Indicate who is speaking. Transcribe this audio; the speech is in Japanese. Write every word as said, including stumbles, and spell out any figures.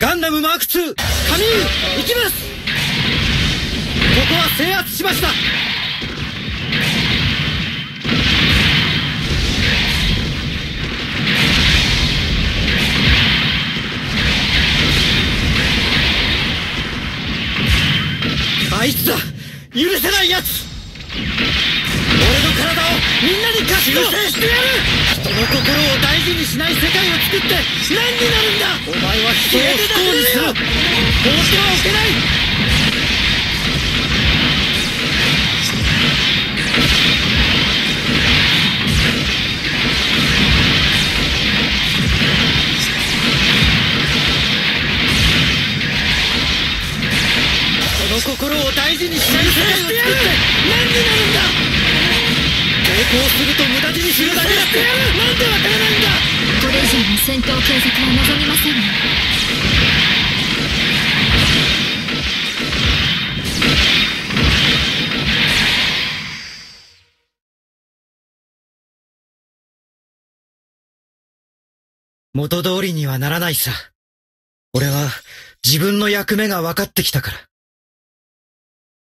Speaker 1: ガンダムマークツー、カミーユ、行きます。ここは制圧しました。あいつだ、許せないやつ。俺の体をみんなに貸し修正してやる。人の心を大事にしない世界を作って何になるんだ。お前は人を不幸にする。放ってはおけない。人の心を大事にしない世界を作って何になるんだ。抵抗すると無駄死にするだけだってなんでわからないんだ。
Speaker 2: これ以上の戦闘継続は望みませんね。
Speaker 1: 元通りにはならないさ。俺は自分の役目が分かってきたから。